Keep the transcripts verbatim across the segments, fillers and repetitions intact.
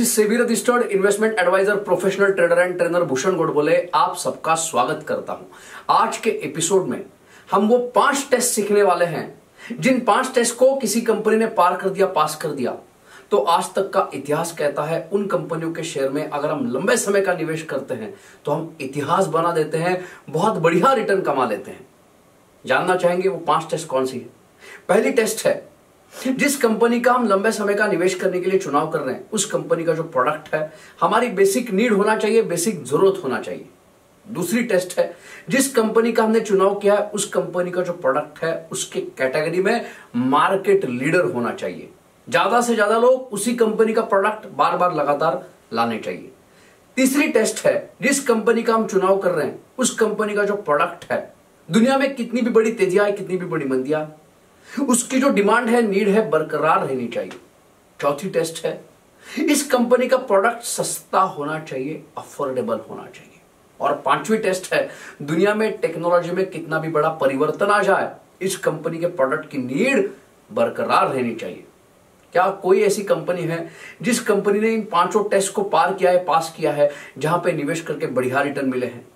Is SEBI registered investment adviser, professional trader and trainer Bhushan Godbole आप सबका स्वागत करता हूं। आज के एपिसोड में हम वो पांच टेस्ट सीखने वाले हैं जिन पांच टेस्ट को किसी कंपनी ने पार कर दिया, पास कर दिया, तो आज तक का इतिहास कहता है उन कंपनियों के शेयर में अगर हम लंबे समय का निवेश करते हैं तो हम इतिहास बना देते हैं, बहुत बढ़िया रिटर्न कमा लेते हैं। जानना चाहेंगे वो पांच टेस्ट कौन सी है? पहली टेस्ट है, जिस कंपनी का हम लंबे समय का निवेश करने के लिए चुनाव कर रहे हैं उस कंपनी का जो प्रोडक्ट है हमारी बेसिक नीड होना चाहिए, बेसिक जरूरत होना चाहिए। दूसरी टेस्ट है, जिस कंपनी का हमने चुनाव किया है उस कंपनी का जो प्रोडक्ट है उसके कैटेगरी में मार्केट लीडर होना चाहिए। ज्यादा से ज्यादा लोग उसी कंपनी का प्रोडक्ट बार बार लगातार लाने चाहिए। तीसरी टेस्ट है, जिस कंपनी का हम चुनाव कर रहे हैं उस कंपनी का जो प्रोडक्ट है दुनिया में कितनी भी बड़ी तेजी आए, कितनी भी बड़ी मंदी आए, उसकी जो डिमांड है, नीड है, बरकरार रहनी चाहिए। चौथी टेस्ट है, इस कंपनी का प्रोडक्ट सस्ता होना चाहिए, अफोर्डेबल होना चाहिए। और पांचवी टेस्ट है, दुनिया में टेक्नोलॉजी में कितना भी बड़ा परिवर्तन आ जाए इस कंपनी के प्रोडक्ट की नीड बरकरार रहनी चाहिए। क्या कोई ऐसी कंपनी है जिस कंपनी ने इन पांचों टेस्ट को पार किया है, पास किया है, जहां पे निवेश करके बढ़िया रिटर्न मिले हैं?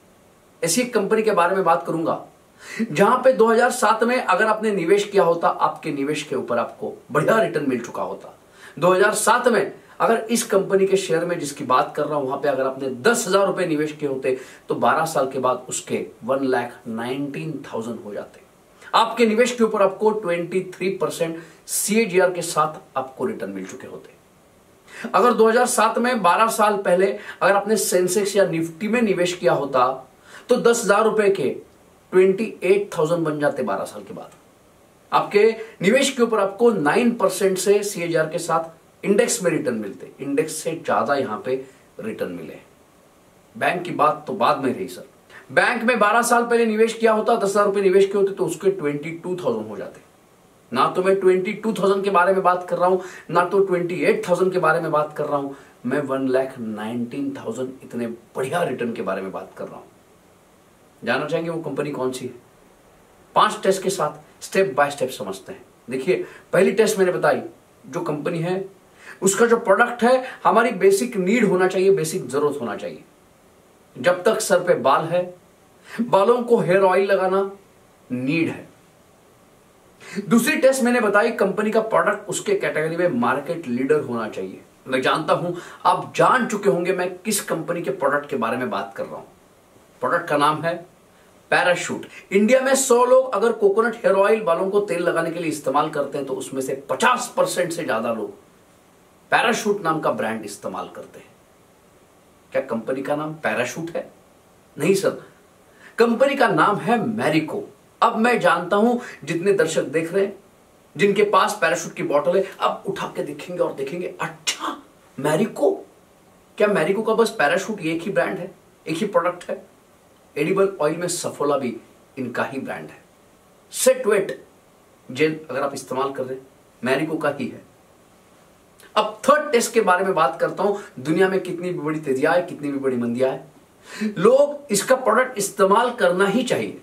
ऐसी एक कंपनी के बारे में बात करूंगा जहां पे दो हज़ार सात में अगर आपने निवेश किया होता, आपके निवेश के ऊपर आपको बढ़िया रिटर्न मिल चुका होता। दो हज़ार सात में अगर इस कंपनी के शेयर में जिसकी बात कर रहा हूं वहां पे अगर आपने दस हजार रुपए निवेश किए होते तो बारह साल के बाद उसके वन लाख नाइनटीन थाउजेंड हो जाते। आपके निवेश के ऊपर आपको तेईस परसेंट सीएजीआर के साथ आपको रिटर्न मिल चुके होते। अगर दो हज़ार सात में बारह साल पहले अगर आपने सेंसेक्स या निफ्टी में निवेश किया होता तो दस हजार रुपए के अट्ठाईस हज़ार बन जाते बारह साल के बाद। आपके निवेश के ऊपर आपको नौ परसेंट से सीएजीआर के साथ इंडेक्स में रिटर्न मिलते, इंडेक्स से ज्यादा यहां पे रिटर्न मिले। बैंक की बात तो बाद में रही सर। बैंक में बारह साल पहले निवेश किया होता, दस हजार रुपए निवेश किए होते तो उसके बाईस हज़ार हो जाते। ना तो मैं बाईस हज़ार के बारे में बात कर रहा हूं, ना तो अट्ठाईस हज़ार के बारे में बात कर रहा हूं, मैं वन लाख नाइनटीन थाउजेंड इतने बढ़िया रिटर्न के बारे में बात कर रहा हूं। जानना चाहेंगे वो कंपनी कौन सी है? पांच टेस्ट के साथ स्टेप बाय स्टेप समझते हैं। देखिए, पहली टेस्ट मैंने बताई, जो कंपनी है उसका जो प्रोडक्ट है हमारी बेसिक नीड होना चाहिए, बेसिक जरूरत होना चाहिए। जब तक सर पे बाल है, बालों को हेयर ऑयल लगाना नीड है। दूसरी टेस्ट मैंने बताई, कंपनी का प्रोडक्ट उसके कैटेगरी में मार्केट लीडर होना चाहिए। मैं जानता हूं आप जान चुके होंगे मैं किस कंपनी के प्रोडक्ट के बारे में बात कर रहा हूं। प्रोडक्ट का नाम है पैराशूट। इंडिया में सौ लोग अगर कोकोनट हेयर ऑयल बालों को तेल लगाने के लिए इस्तेमाल करते हैं तो उसमें से पचास परसेंट से ज्यादा लोग पैराशूट नाम का ब्रांड इस्तेमाल करते हैं। क्या कंपनी का नाम पैराशूट है? नहीं सर, कंपनी का नाम है मैरिको। अब मैं जानता हूं जितने दर्शक देख रहे हैं जिनके पास पैराशूट की बोतल है, अब उठा के देखेंगे और देखेंगे अच्छा मैरिको। क्या मैरिको का बस पैराशूट एक ही ब्रांड है, एक ही प्रोडक्ट है? एडिबल ऑयल में सफोला भी इनका ही ब्रांड है। सेट वेट जेल अगर आप इस्तेमाल कर रहे हैं मैरिको का ही है। अब थर्ड टेस्ट के बारे में बात करता हूं। दुनिया में कितनी भी बड़ी तेजी आए, कितनी भी बड़ी मंदी आए, लोग इसका प्रोडक्ट इस्तेमाल करना ही चाहिए।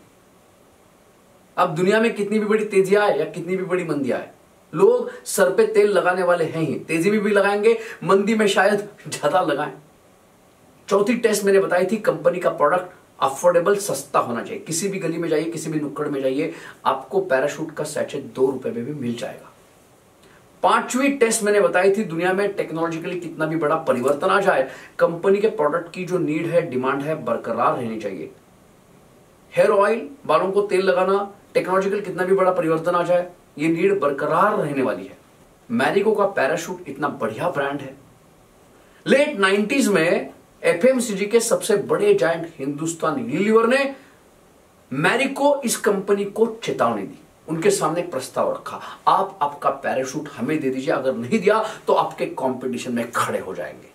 अब दुनिया में कितनी भी बड़ी तेजी आए या कितनी भी बड़ी मंदी आए, लोग सर पे तेल लगाने वाले हैं ही। तेजी में भी लगाएंगे, मंदी में शायद ज्यादा लगाएं। चौथी टेस्ट मैंने बताई थी, कंपनी का प्रोडक्ट अफोर्डेबल, सस्ता होना चाहिए। किसी भी गली में जाइए, किसी भी नुक्कड़ में जाइए, आपको पैराशूट का सैचेट दो रुपए में भी मिल जाएगा। पांचवी टेस्ट मैंने बताई थी, दुनिया में टेक्नोलॉजिकली कितना भी बड़ा परिवर्तन आ जाए, कंपनी के प्रोडक्ट की जो नीड है, डिमांड है, बरकरार रहनी चाहिए। हेयर ऑयल, बालों को तेल लगाना, टेक्नोलॉजिकल कितना भी बड़ा परिवर्तन आ जाए, ये नीड बरकरार रहने वाली है। मैरिको का पैराशूट इतना बढ़िया ब्रांड है। लेट नाइंटीज़ में एफएमसीजी के सबसे बड़े जायंट हिंदुस्तान यूनिलीवर ने मैरिको इस कंपनी को चेतावनी दी, उनके सामने प्रस्ताव रखा, आप आपका पैराशूट हमें दे दीजिए, अगर नहीं दिया तो आपके कंपटीशन में खड़े हो जाएंगे।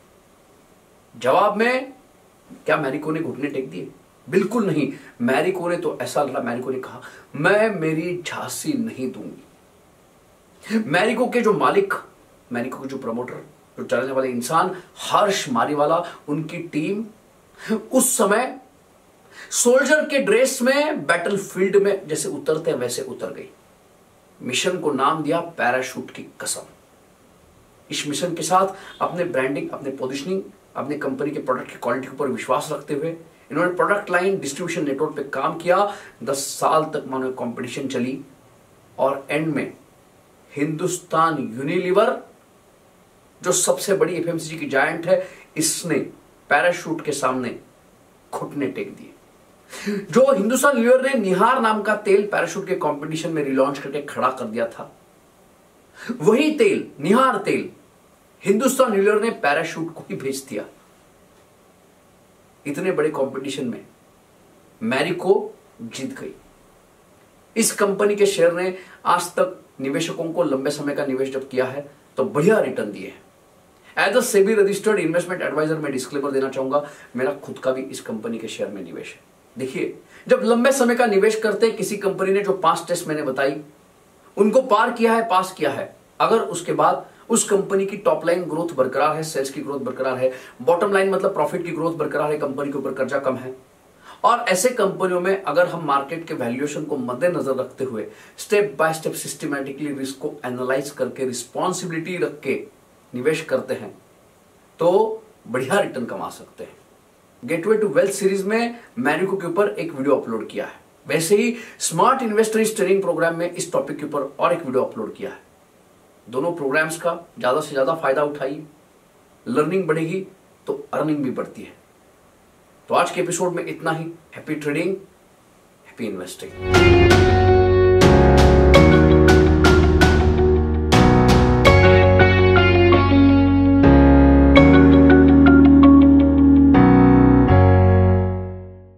जवाब में क्या मैरिको ने घुटने टेक दिए? बिल्कुल नहीं। मैरिको ने तो ऐसा लगा, मैरिको ने कहा मैं मेरी झांसी नहीं दूंगी। मैरिको के जो मालिक, मैरिको के जो प्रमोटर, जो चलाने वाले इंसान हर्ष मारीवाला, उनकी टीम उस समय सोल्जर के ड्रेस में बैटलफील्ड में जैसे उतरते हैं वैसे उतर गई। मिशन को नाम दिया पैराशूट की कसम। इस मिशन के साथ अपने ब्रांडिंग, अपने पोजिशनिंग, अपने कंपनी के प्रोडक्ट की क्वालिटी के ऊपर विश्वास रखते हुए इन्होंने प्रोडक्ट लाइन, डिस्ट्रीब्यूशन नेटवर्क पे काम किया। दस साल तक मानो कंपटीशन चली और एंड में हिंदुस्तान यूनिलीवर, जो सबसे बड़ी एफएमसीजी की जायंट है, इसने पैराशूट के सामने घुटने टेक दिए। जो हिंदुस्तान यूनिलीवर ने निहार नाम का तेल पैराशूट के कंपटीशन में रिलॉन्च करके खड़ा कर दिया था, वही तेल, निहार तेल, हिंदुस्तान यूनिलीवर ने पैराशूट को ही भेज दिया। इतने बड़े कंपटीशन में मैरिको जीत गई। इस कंपनी के शेयर ने आज तक निवेशकों को लंबे समय का निवेश जब किया है तो बढ़िया रिटर्न दिए हैं। As a SEBI registered investment adviser मैं डिस्क्लेमर देना चाहूंगा, मेरा खुद का भी इस कंपनी के शेयर में निवेश है। देखिए, जब लंबे समय का निवेश करते किसी कंपनी ने जो पांच टेस्ट मैंने बताई उनको पार किया है, पास किया है, अगर उसके बाद उस कंपनी की टॉप लाइन ग्रोथ बरकरार है, सेल्स की ग्रोथ बरकरार है, बॉटम लाइन मतलब प्रॉफिट की ग्रोथ बरकरार है, कंपनी के ऊपर कर्जा कम है, और ऐसे कंपनियों में अगर हम मार्केट के वैल्यूएशन को मद्देनजर रखते हुए step by step systematically risk को एनालाइज करके रिस्पॉन्सिबिलिटी रख के निवेश करते हैं तो बढ़िया रिटर्न कमा सकते हैं। गेटवे टू वेल्थ सीरीज में मैरिको के ऊपर एक वीडियो अपलोड किया है, वैसे ही स्मार्ट इन्वेस्टर ट्रेनिंग प्रोग्राम में इस टॉपिक के ऊपर और एक वीडियो अपलोड किया है। दोनों प्रोग्राम्स का ज्यादा से ज्यादा फायदा उठाइए, लर्निंग बढ़ेगी तो अर्निंग भी बढ़ती है। तो आज के एपिसोड में इतना ही। Happy trading, happy investing.